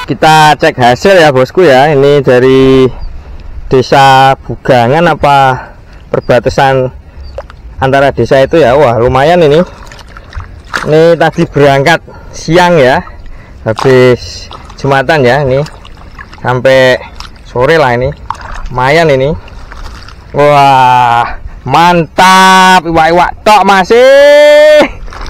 Kita cek hasil ya bosku ya. Ini dari desa Bugangan apa perbatasan antara desa itu ya. Wah lumayan ini. Ini tadi berangkat siang ya, habis Jumatan ya, ini sampai sore lah ini. Lumayan ini. Wah mantap, iwak-iwak tok masih.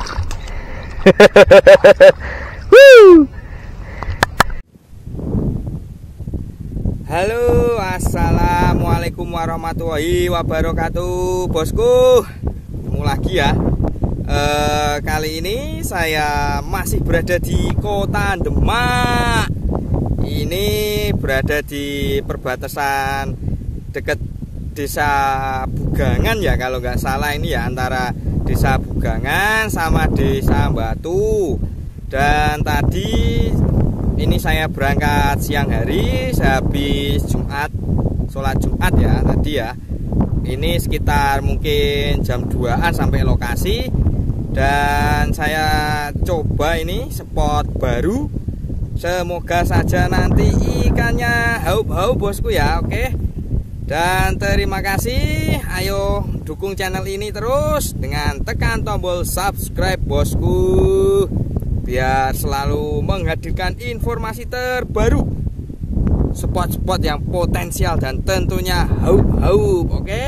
Halo, assalamualaikum warahmatullahi wabarakatuh, bosku. Ketemu lagi ya. Kali ini saya masih berada di Kota Demak. Ini berada di perbatasan dekat desa Bugangan ya, kalau nggak salah ini ya, antara desa Bugangan sama desa Batu. Dan tadi ini saya berangkat siang hari, habis Jumat, sholat Jumat ya tadi ya. Ini sekitar mungkin jam 2-an sampai lokasi. Dan saya coba ini spot baru. Semoga saja nanti ikannya haup-haup bosku ya, oke. Dan terima kasih. Ayo dukung channel ini terus dengan tekan tombol subscribe bosku, biar selalu menghadirkan informasi terbaru, spot-spot yang potensial dan tentunya haup-haup, oke.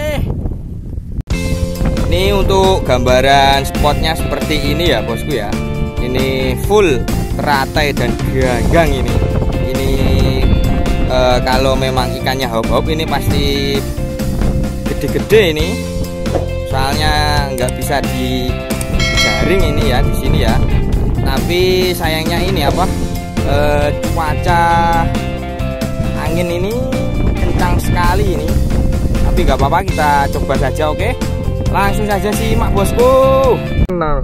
Ini untuk gambaran spotnya seperti ini ya bosku ya. Ini full teratai dan ganggang ini. Ini kalau memang ikannya haup-haup ini pasti gede-gede ini. Soalnya nggak bisa dijaring ini ya di sini ya. Tapi sayangnya ini apa, cuaca angin ini kencang sekali ini. Tapi nggak apa-apa, kita coba saja, oke. Langsung saja simak bosku. Benar.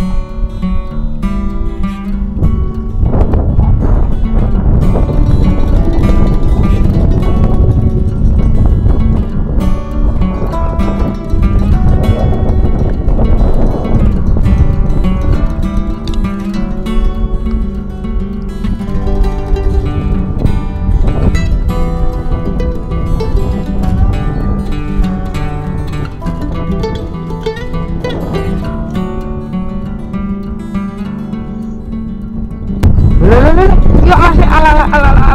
Ya masih ala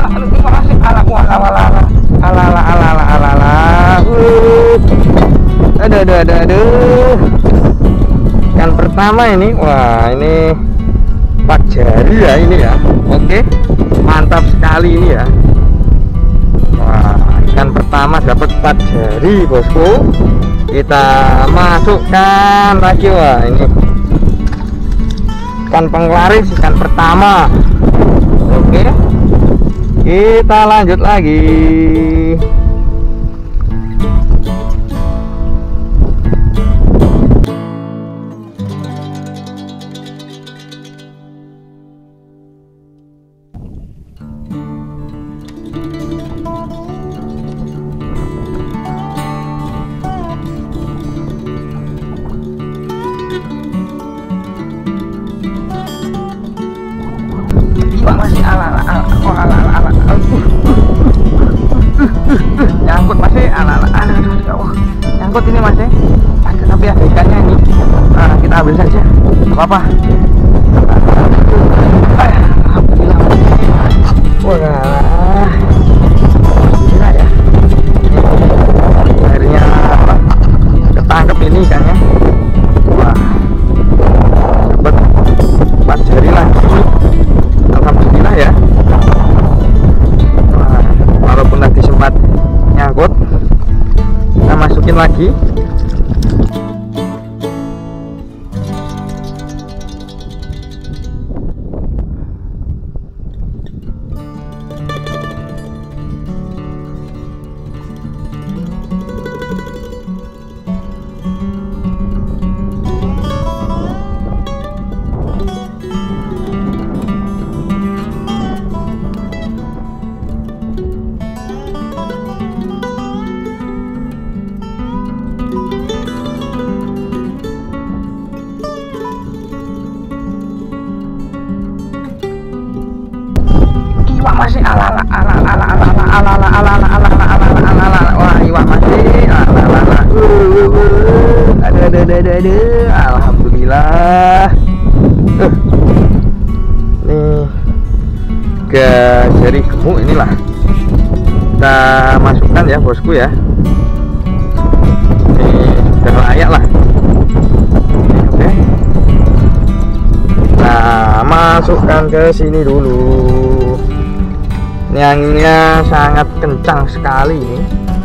aduh. Yang pertama ini, wah ini 4 jari ya ini ya. Oke, mantap sekali ini ya. Wah, ikan pertama dapat 4 jari bosku. Kita masukkan lagi. Wah ini ikan penglaris, ikan pertama. Oke, kita lanjut lagi. Masih ala nyangkut masih ala aduh ya Allah, nyangkut ini masih ada, tapi ada ikannya ini. Nah, kita ambil saja, nggak apa-apa. Alhamdulillah. Wah, alhamdulillah ya, akhirnya ketangkep ini ikannya. Wah, dapat 4 jari lagi. Alhamdulillah ya. Wah, walaupun tadi sempat nyangkut, kita masukin lagi. aduh. Alhamdulillah. Nih gas dari gemuk inilah kita masukkan ya bosku ya. Ini sudah layak lah. Oke. Nah, masukkan ke sini dulu. Ini anginnya sangat kencang sekali ini.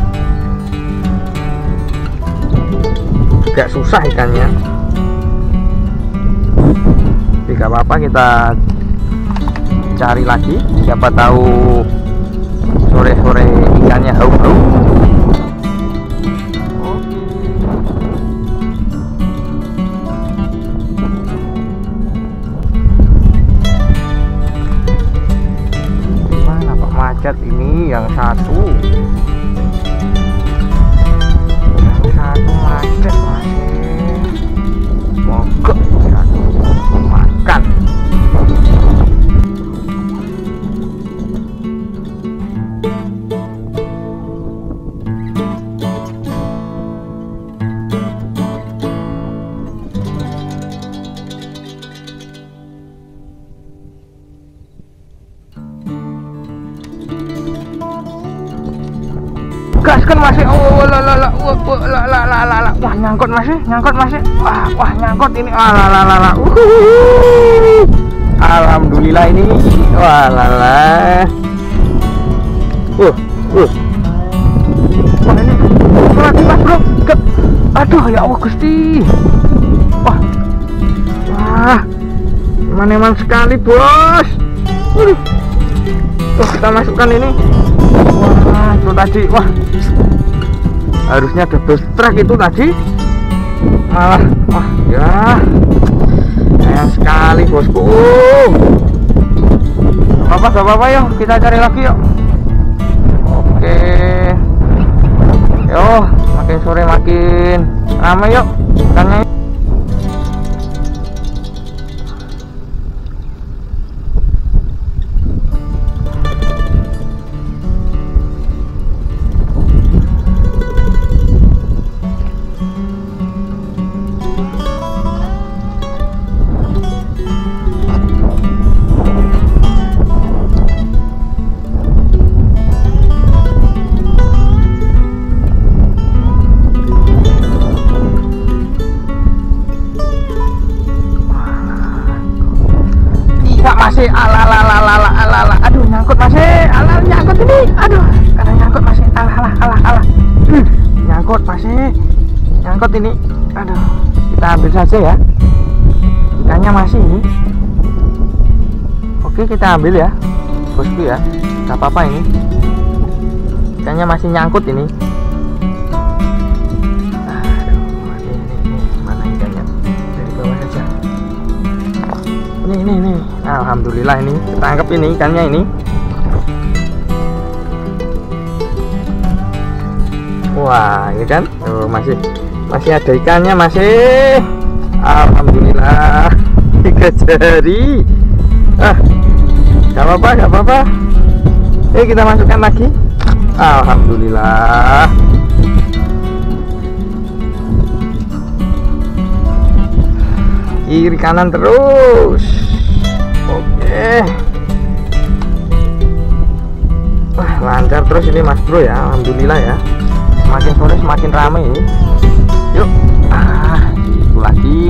Agak susah ikannya. Tapi gak apa-apa, kita cari lagi. Siapa tahu sore-sore ikannya hauk-hauk. Gimana Pak Macet ini yang satu? Yang satu macet masih mogok, satu makan. Gaskan masih, oh la, wah nyangkut masih, wah nyangkut ini, la. Alhamdulillah ini, wah la. Wah ini, lagi mas bro, aduh ya Allah Gusti, wah, eman sekali bos. Tuh kita masukkan ini. Wah itu tadi, wah harusnya double strike itu tadi, malah wah ya sayang sekali bosku. Gak apa-apa yuk kita cari lagi yuk. Oke, yo makin sore makin ramai yuk ikannya. Masih ala, aduh nyangkut masih, nyangkut ini, aduh karena nyangkut masih, ala, nyangkut masih, nyangkut ini, aduh kita ambil saja ya, ikannya masih ini. Oke kita ambil ya bosku ya, gak apa-apa ini, ikannya masih nyangkut ini. Aduh, ini mana ikannya, dari bawah saja. Ini, alhamdulillah ini ketangkep ini ikannya ini. Wah ini kan, oh, masih ada ikannya masih. Alhamdulillah 3 jari. Gak apa-apa. Kita masukkan lagi. Alhamdulillah. Kiri kanan terus. Oke. Wah lancar terus ini mas bro ya, alhamdulillah ya. Semakin sore semakin ramai ini. Yuk, itu lagi.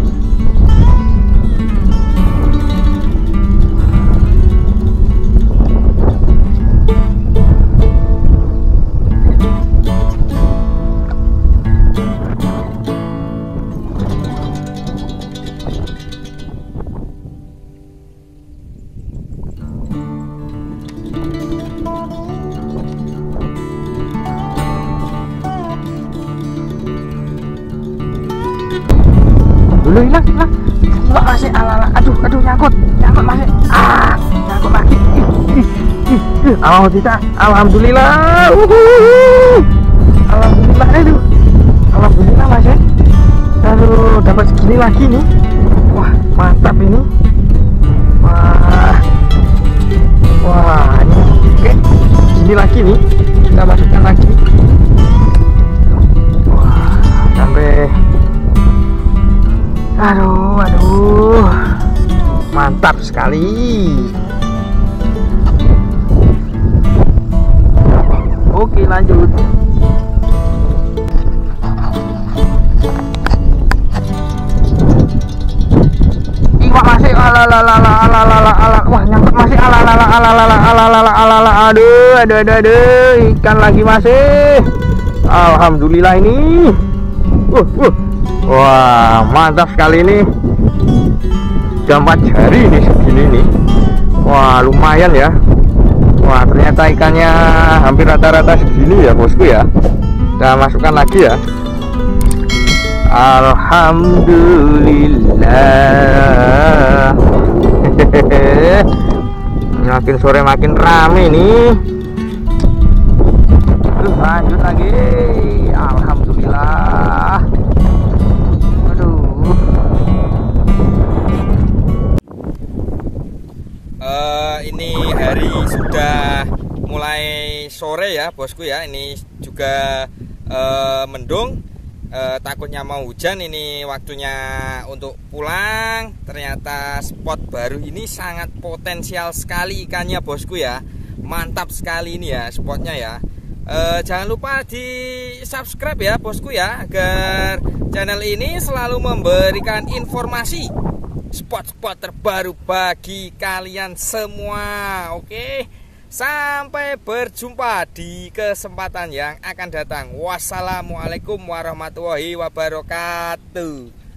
Dulu hilang masih, ala, aduh nyangkut masih, nyangkut lagi. Alhamdulillah, alhamdulillah masih, aduh dapat segini lagi nih, wah mantap ini, wah ini, oke segini lagi nih, kita masukkan lagi, wah sampai mantap sekali. Oke, lanjut. Iwak masih ala. Wah, nyangkut masih ala. Aduh, ikan lagi masih. Alhamdulillah ini. Wah, mantap sekali ini. Udah 4 jari ini segini nih. Wah, lumayan ya. Wah, ternyata ikannya hampir rata-rata segini ya bosku ya. Kita masukkan lagi ya. Alhamdulillah. Makin sore makin rame nih. Lanjut lagi. Alhamdulillah. Ini hari sudah mulai sore ya bosku ya. Ini juga mendung, takutnya mau hujan. Ini waktunya untuk pulang. Ternyata spot baru ini sangat potensial sekali ikannya bosku ya. Mantap sekali ini ya spotnya ya. Jangan lupa di subscribe ya bosku ya, agar channel ini selalu memberikan informasi spot-spot terbaru bagi kalian semua. Oke, sampai berjumpa di kesempatan yang akan datang. Wassalamualaikum warahmatullahi wabarakatuh.